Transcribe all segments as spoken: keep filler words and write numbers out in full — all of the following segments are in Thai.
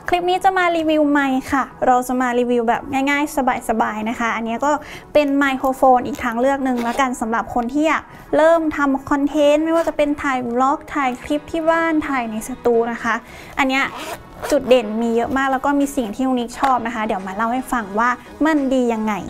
คลิปนี้จะมารีวิวไมค์ค่ะเราจะมารีวิวแบบง่ายๆสบายๆนะคะอันนี้ก็เป็นไมโครโฟนอีกทางเลือกหนึ่งแล้วกันสำหรับคนที่อยากเริ่มทำคอนเทนต์ไม่ว่าจะเป็นถ่ายบล็อกถ่ายคลิปที่บ้านถ่ายในสตูนะคะอันนี้จุดเด่นมีเยอะมากแล้วก็มีสิ่งที่นุนิกชอบนะคะเดี๋ยวมาเล่าให้ฟังว่ามันดียังไง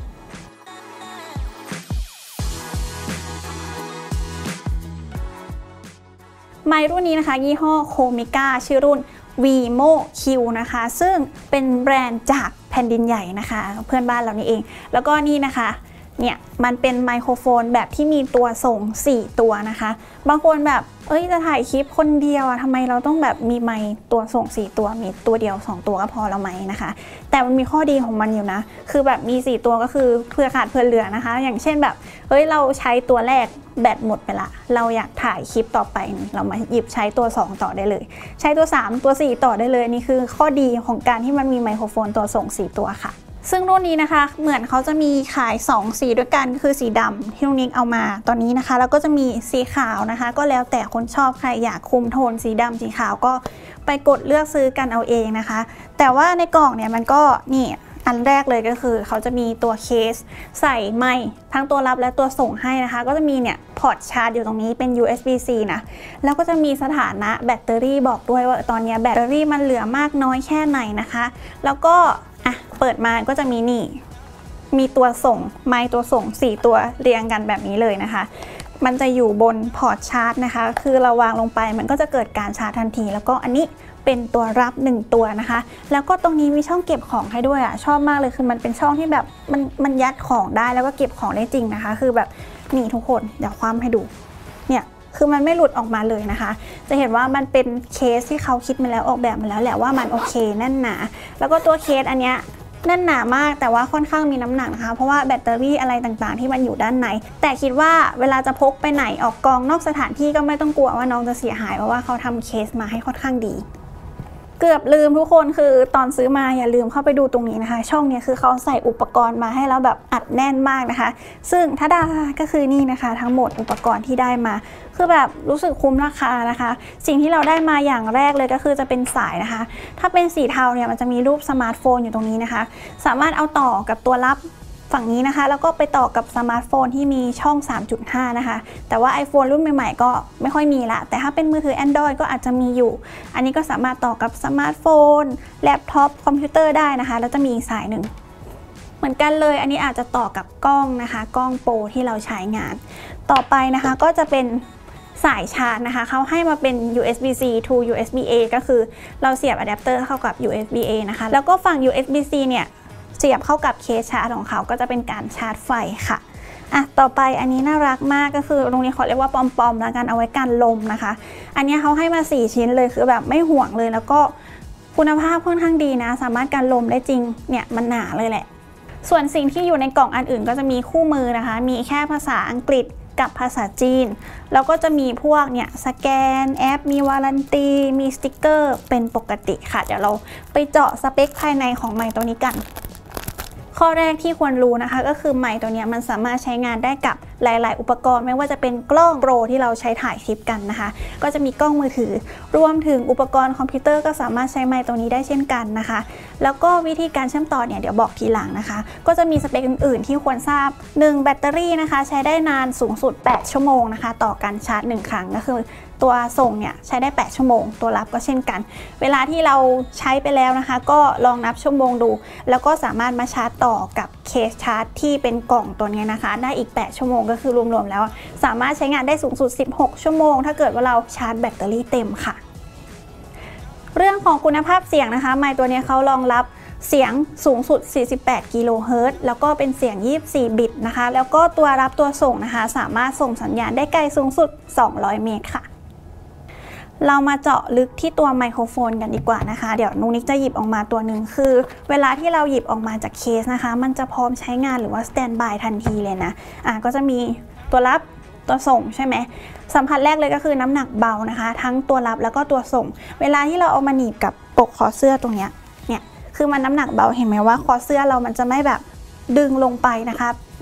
ไมค์รุ่นนี้นะคะยี่ห้อโคมิก้าชื่อรุ่น Vimo Q นะคะซึ่งเป็นแบรนด์จากแผ่นดินใหญ่นะคะเพื่อนบ้านเรานี่เองแล้วก็นี่นะคะเนี่ยมันเป็นไมโครโฟนแบบที่มีตัวส่งสี่ตัวนะคะบางคนแบบเอ้ยจะถ่ายคลิปคนเดียวอะทำไมเราต้องแบบมีไมค์ตัวส่งสี่ตัวมีตัวเดียวสองตัวก็พอแล้วไหมนะคะแต่มันมีข้อดีของมันอยู่นะคือแบบมีสี่ตัวก็คือเพื่อขาดเพื่อเหลือนะคะอย่างเช่นแบบเฮ้ยเราใช้ตัวแรกแบตหมดไปละเราอยากถ่ายคลิปต่อไปเรามาหยิบใช้ตัวสองต่อได้เลยใช้ตัวสามตัวสี่ต่อได้เลยนี่คือข้อดีของการที่มันมีไมโครโฟนตัวส่งสี่ตัวค่ะซึ่งรุ่นนี้นะคะเหมือนเขาจะมีขายสองสีด้วยกันคือสีดำที่นุนิกเอามาตอนนี้นะคะแล้วก็จะมีสีขาวนะคะก็แล้วแต่คนชอบใครอยากคุมโทนสีดำสีขาวก็ไปกดเลือกซื้อกันเอาเองนะคะแต่ว่าในกล่องเนี่ยมันก็นี่อันแรกเลยก็คือเขาจะมีตัวเคสใส่ไมค์ทั้งตัวรับและตัวส่งให้นะคะก็จะมีเนี่ยพอร์ตชาร์จอยู่ตรงนี้เป็น ยู เอส บี ซี นะแล้วก็จะมีสถานะแบตเตอรี่บอกด้วยว่าตอนนี้แบตเตอรี่มันเหลือมากน้อยแค่ไหนนะคะแล้วก็อ่ะเปิดมาก็จะมีนี่มีตัวส่งไมค์ตัวส่งสี่ตัวเรียงกันแบบนี้เลยนะคะมันจะอยู่บนพอร์ตชาร์จนะคะคือเราวางลงไปมันก็จะเกิดการชาร์จทันทีแล้วก็อันนี้เป็นตัวรับหนึ่งตัวนะคะแล้วก็ตรงนี้มีช่องเก็บของให้ด้วยอ่ะชอบมากเลยคือมันเป็นช่องที่แบบมันมันยัดของได้แล้วก็เก็บของได้จริงนะคะคือแบบนี่ทุกคนเดี๋ยวคว่ำให้ดูเนี่ยคือมันไม่หลุดออกมาเลยนะคะจะเห็นว่ามันเป็นเคสที่เขาคิดมาแล้วออกแบบมาแล้วแหละว่ามันโอเคแน่นหนาแล้วก็ตัวเคสอันเนี้ยแน่นหนามากแต่ว่าค่อนข้างมีน้ำหนักนะคะเพราะว่าแบตเตอรี่อะไรต่างๆที่มันอยู่ด้านในแต่คิดว่าเวลาจะพกไปไหนออกกองนอกสถานที่ก็ไม่ต้องกลัวว่าน้องจะเสียหายเพราะว่าเขาทำเคสมาให้ค่อนข้างดีเกือบลืมทุกคนคือตอนซื้อมาอย่าลืมเข้าไปดูตรงนี้นะคะช่องนี้คือเขาใส่อุปกรณ์มาให้แล้วแบบอัดแน่นมากนะคะซึ่งถ้าได้ก็คือนี่นะคะทั้งหมดอุปกรณ์ที่ได้มาคือแบบรู้สึกคุ้มราคานะคะสิ่งที่เราได้มาอย่างแรกเลยก็คือจะเป็นสายนะคะถ้าเป็นสีเทาเนี่ยมันจะมีรูปสมาร์ทโฟนอยู่ตรงนี้นะคะสามารถเอาต่อกับตัวรับฝั่งนี้นะคะแล้วก็ไปต่อกับสมาร์ทโฟนที่มีช่อง สามจุดห้า นะคะแต่ว่า iPhone รุ่นใหม่ๆก็ไม่ค่อยมีละแต่ถ้าเป็นมือถือ Android ก็อาจจะมีอยู่อันนี้ก็สามารถต่อกับสมาร์ทโฟนแล็ปท็อปคอมพิวเตอร์ได้นะคะแล้วจะมีสายหนึ่งเหมือนกันเลยอันนี้อาจจะต่อกับกล้องนะคะกล้องโปรที่เราใช้งานต่อไปนะคะก็จะเป็นสายชาร์จนะคะเขาให้มาเป็น ยู เอส บี ซี to ยู เอส บี เอ ก็คือเราเสียบอะแดปเตอร์เข้ากับ ยู เอส บี เอ นะคะแล้วก็ฝั่ง ยู เอส บี ซี เนี่ยเสียบเข้ากับเคสชาร์จของเขาก็จะเป็นการชาร์จไฟค่ะอ่ะต่อไปอันนี้น่ารักมากก็คือตรงนี้ขอเรียกว่าปอมๆแล้วกันเอาไว้กันลมนะคะอันนี้เขาให้มาสี่ชิ้นเลยคือแบบไม่ห่วงเลยแล้วก็คุณภาพค่อนข้างดีนะสามารถกันลมได้จริงเนี่ยมันหนาเลยแหละส่วนสิ่งที่อยู่ในกล่องอันอื่นก็จะมีคู่มือนะคะมีแค่ภาษาอังกฤษกับภาษาจีนแล้วก็จะมีพวกเนี่ยสแกนแอปมีวารันตีมีสติกเกอร์เป็นปกติค่ะเดี๋ยวเราไปเจาะสเปคภายในของไมค์ตัวนี้กันข้อแรกที่ควรรู้นะคะก็คือไมค์ตัวนี้มันสามารถใช้งานได้กับหลายๆอุปกรณ์ไม่ว่าจะเป็นกล้องโปรที่เราใช้ถ่ายคลิปกันนะคะก็จะมีกล้องมือถือรวมถึงอุปกรณ์คอมพิวเตอร์ก็สามารถใช้ไมค์ตัวนี้ได้เช่นกันนะคะแล้วก็วิธีการเชื่อมต่อเนี่ยเดี๋ยวบอกทีหลังนะคะก็จะมีสเปคอื่นๆที่ควรทราบหนึ่งแบตเตอรี่นะคะใช้ได้นานสูงสุดแปดชั่วโมงนะคะต่อการชาร์จหนึ่งครั้งก็คือตัวส่งเนี่ยใช้ได้แปดชั่วโมงตัวรับก็เช่นกันเวลาที่เราใช้ไปแล้วนะคะก็ลองนับชั่วโมงดูแล้วก็สามารถมาชาร์จต่อกับเคสชาร์จที่เป็นกล่องตัวนี้นะคะได้อีกแปดชั่วโมงก็คือรวมๆแล้วสามารถใช้งานได้สูงสุดสิบหกชั่วโมงถ้าเกิดว่าเราชาร์จแบตเตอรี่เต็มค่ะเรื่องของคุณภาพเสียงนะคะไมค์ตัวนี้เขารองรับเสียงสูงสุดสี่สิบแปดกิโลเฮิรตซ์แล้วก็เป็นเสียงยี่สิบสี่บิตนะคะแล้วก็ตัวรับตัวส่งนะคะสามารถส่งสัญญาณได้ไกลสูงสุดสองร้อยเมตรค่ะเรามาเจาะลึกที่ตัวไมโครโฟนกันดีกว่านะคะเดี๋ยวนุนิกจะหยิบออกมาตัวหนึ่งคือเวลาที่เราหยิบออกมาจากเคสนะคะมันจะพร้อมใช้งานหรือว่าสแตนด์บายทันทีเลยนะอ่ะก็จะมีตัวรับตัวส่งใช่ไหมสัมผัสแรกเลยก็คือน้ำหนักเบานะคะทั้งตัวรับแล้วก็ตัวส่งเวลาที่เราเอามาหนีบกับปกคอเสื้อตรงเนี้ยเนี่ยคือมันน้ำหนักเบาเห็นไหมว่าคอเสื้อเรามันจะไม่แบบดึงลงไปนะคะ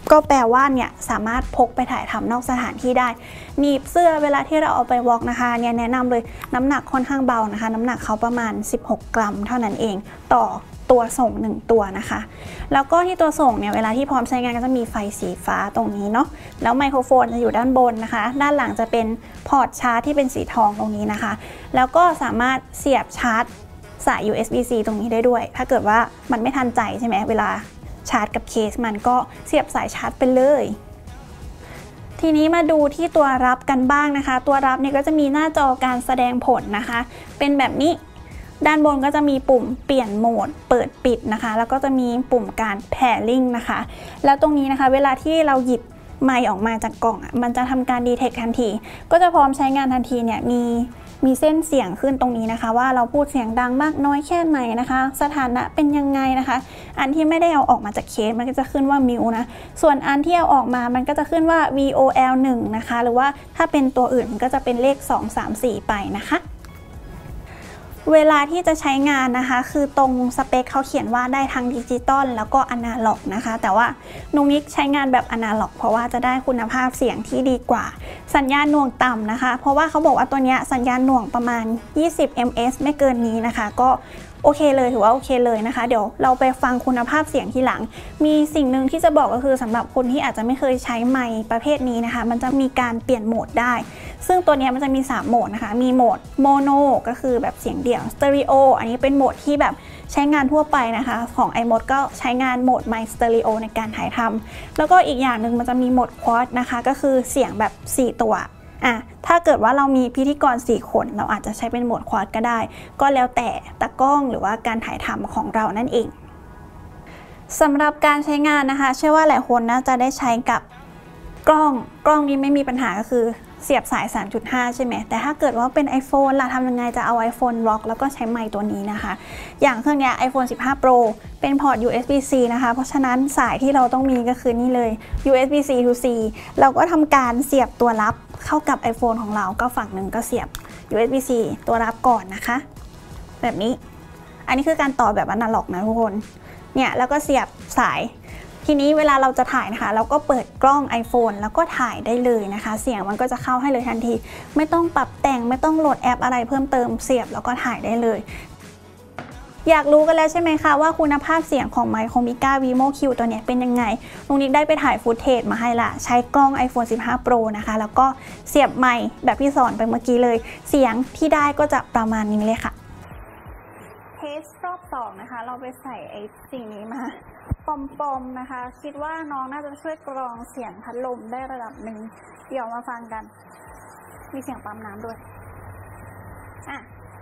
ก็แปลว่าเนี่ยสามารถพกไปถ่ายทำนอกสถานที่ได้หนีบเสื้อเวลาที่เราเอาไปวอล์กนะคะเนี่ยแนะนำเลยน้ำหนักค่อนข้างเบานะคะน้ำหนักเขาประมาณสิบหกกรัมเท่านั้นเองต่อตัวส่งหนึ่งตัวนะคะแล้วก็ที่ตัวส่งเนี่ยเวลาที่พร้อมใช้งานก็จะมีไฟสีฟ้าตรงนี้เนาะแล้วไมโครโฟนจะอยู่ด้านบนนะคะด้านหลังจะเป็นพอร์ตชาร์จที่เป็นสีทองตรงนี้นะคะแล้วก็สามารถเสียบชาร์จสาย ยู เอส บี ซี ตรงนี้ได้ด้วยถ้าเกิดว่ามันไม่ทันใจใช่ไหมเวลาชาร์จกับเคสมันก็เสียบสายชาร์จไปเลยทีนี้มาดูที่ตัวรับกันบ้างนะคะตัวรับเนี่ยก็จะมีหน้าจอการแสดงผลนะคะเป็นแบบนี้ด้านบนก็จะมีปุ่มเปลี่ยนโหมดเปิดปิดนะคะแล้วก็จะมีปุ่มการแพร์ลิงนะคะแล้วตรงนี้นะคะเวลาที่เราหยิบไมค์ออกมาจากกล่องอ่ะมันจะทำการดีเทคทันทีก็จะพร้อมใช้งานทันทีเนี่ยมีมีเส้นเสียงขึ้นตรงนี้นะคะว่าเราพูดเสียงดังมากน้อยแค่ไหนนะคะสถานะเป็นยังไงนะคะอันที่ไม่ได้เอาออกมาจากเคสมันก็จะขึ้นว่ามิวนะส่วนอันที่เอาออกมามันก็จะขึ้นว่า วี โอ แอล หนึ่ง นะคะหรือว่าถ้าเป็นตัวอื่นมันก็จะเป็นเลขสอง สาม สี่ไปนะคะเวลาที่จะใช้งานนะคะคือตรงสเปคเขาเขียนว่าได้ทั้งดิจิตอลแล้วก็อนาล็อกนะคะแต่ว่านุ้งนิกใช้งานแบบอนาล็อกเพราะว่าจะได้คุณภาพเสียงที่ดีกว่าสัญญาณหน่วงต่ำนะคะเพราะว่าเขาบอกว่าตัวนี้สัญญาณหน่วงประมาณยี่สิบ เอ็ม เอส ไม่เกินนี้นะคะก็โอเคเลยถือว่าโอเคเลยนะคะเดี๋ยวเราไปฟังคุณภาพเสียงทีหลังมีสิ่งหนึ่งที่จะบอกก็คือสำหรับคนที่อาจจะไม่เคยใช้ไมค์ประเภทนี้นะคะมันจะมีการเปลี่ยนโหมดได้ซึ่งตัวนี้มันจะมีสามโหมดนะคะมีโหมดโมโนก็คือแบบเสียงเดี่ยวสเตอริโออันนี้เป็นโหมดที่แบบใช้งานทั่วไปนะคะของ ไอ โมด ก็ใช้งานโหมดไมค์สเตอริโอในการถ่ายทำแล้วก็อีกอย่างหนึ่งมันจะมีโหมดควอดนะคะก็คือเสียงแบบสี่ตัวอ่ะถ้าเกิดว่าเรามีพิธีกรสี่คนเราอาจจะใช้เป็นโหมดควอดก็ได้ก็แล้วแต่ตากล้องหรือว่าการถ่ายทำของเรานั่นเองสำหรับการใช้งานนะคะเชื่อว่าหลายคนน่าจะได้ใช้กับกล้องกล้องนี้ไม่มีปัญหาก็คือเสียบสาย สามจุดห้า ใช่ไหมแต่ถ้าเกิดว่าเป็น iPhone ล่ะทำยังไงจะเอา iPhone ล็อกแล้วก็ใช้ไมค์ตัวนี้นะคะอย่างเครื่องนี้ iPhone สิบห้า Pro เป็นพอร์ต ยู เอส บี ซี นะคะเพราะฉะนั้นสายที่เราต้องมีก็คือนี่เลย ยู เอส บี ซี to C เราก็ทำการเสียบตัวรับเข้ากับ iPhone ของเราก็ฝั่งหนึ่งก็เสียบ ยู เอส บี ซี ตัวรับก่อนนะคะแบบนี้อันนี้คือการต่อแบบอนาล็อกนะทุกคนเนี่ยแล้วก็เสียบสายทีนี้เวลาเราจะถ่ายนะคะเราก็เปิดกล้อง iPhone แล้วก็ถ่ายได้เลยนะคะเสียงมันก็จะเข้าให้เลยทันทีไม่ต้องปรับแต่งไม่ต้องโหลดแอปอะไรเพิ่มเติมเสียบแล้วก็ถ่ายได้เลยอยากรู้กันแล้วใช่ไหมคะว่าคุณภาพเสียงของไมค์ Comica Vimo Q ตัวนี้เป็นยังไงลุงนิกได้ไปถ่ายฟุตเทจมาให้ละใช้กล้อง iPhone สิบห้า Pro นะคะแล้วก็เสียบไมค์แบบที่สอนไปเมื่อกี้เลยเสียงที่ได้ก็จะประมาณนี้เลยค่ะเทสรอบสองนะคะเราไปใส่ไอ้สิ่งนี้มาปอมๆนะคะคิดว่าน้องน่าจะช่วยกรองเสียงพัดลมได้ระดับหนึ่งเดี๋ยวมาฟังกันมีเสียงปั๊มน้ำด้วยอ่ะ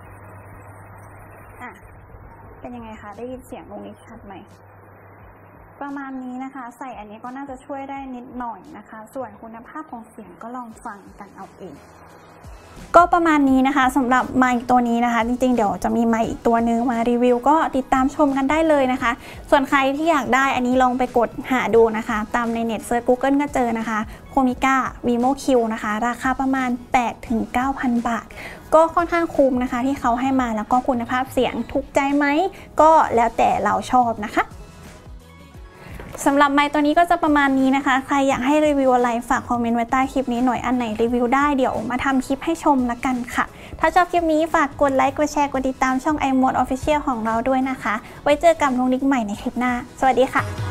อ่ะเป็นยังไงคะได้ยินเสียงตรงนี้ชัดไหมประมาณนี้นะคะใส่อันนี้ก็น่าจะช่วยได้นิดหน่อยนะคะส่วนคุณภาพของเสียงก็ลองฟังกันเอาเองก็ประมาณนี้นะคะสำหรับไมค์ตัวนี้นะคะจริงๆเดี๋ยวจะมีไมค์อีกตัวนึงมารีวิวก็ติดตามชมกันได้เลยนะคะส่วนใครที่อยากได้อันนี้ลองไปกดหาดูนะคะตามในเน็ตเซิร์ช Google ก็เจอนะคะ Comica Vimo Q นะคะราคาประมาณ แปดถึงเก้าพัน บาทก็ค่อนข้างคุ้มนะคะที่เขาให้มาแล้วก็คุณภาพเสียงถูกใจไหมก็แล้วแต่เราชอบนะคะสำหรับไมค์ตัวนี้ก็จะประมาณนี้นะคะใครอยากให้รีวิวอะไรฝากคอมเมนต์ไว้ใต้คลิปนี้หน่อยอันไหนรีวิวได้เดี๋ยวมาทำคลิปให้ชมละกันค่ะถ้าชอบคลิปนี้ฝากกดไลค์กดแชร์กดติดตามช่อง ไอ โมด Official ของเราด้วยนะคะไว้เจอกับลุงนิกใหม่ในคลิปหน้าสวัสดีค่ะ